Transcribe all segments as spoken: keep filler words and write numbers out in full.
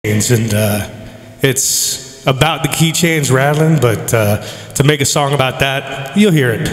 And uh, it's about the keychains rattling, but uh, to make a song about that, you'll hear it.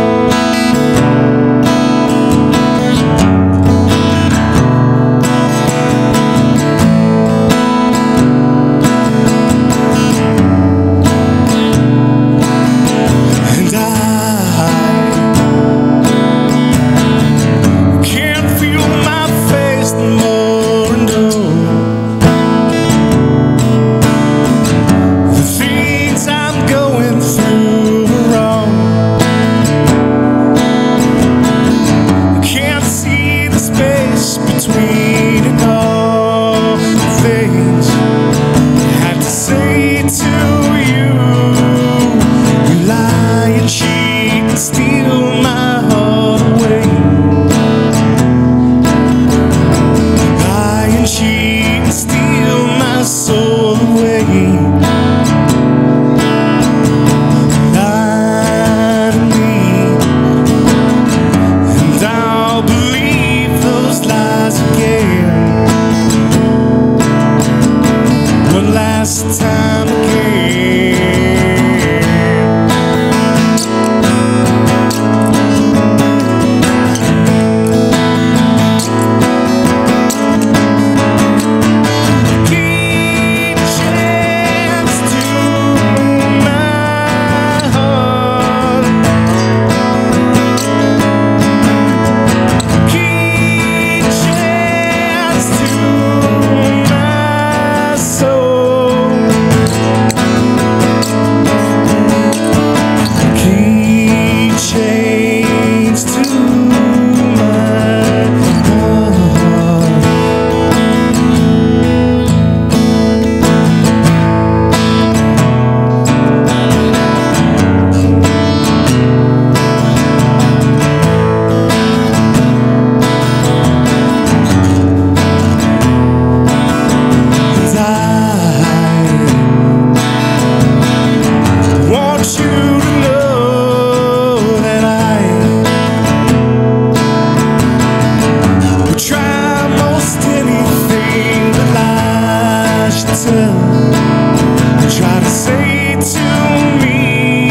Try to say to me,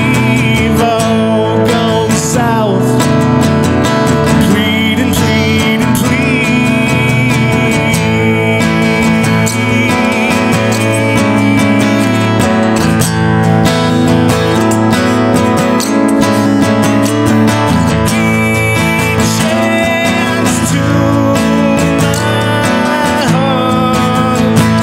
if all goes south, plead and plead and plead. Each chance to my heart.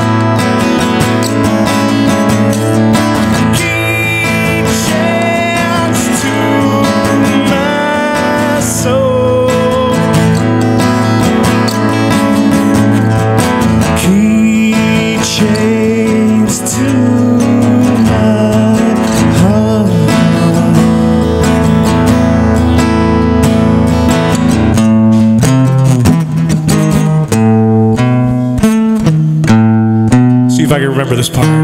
See if I can remember this part.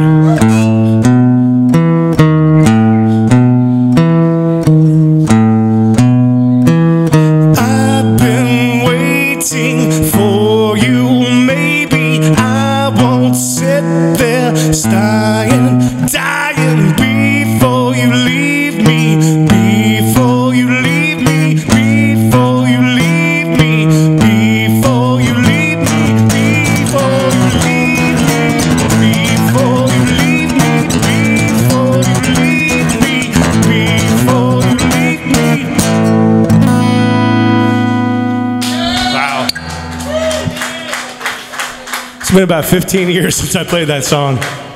I've been waiting for you. Maybe I won't sit there dying, dying before you leave me, before you leave me, before you leave me, before you leave me, before you leave me, before you leave me, before you leave me, before you leave me. Wow. It's been about fifteen years since I played that song.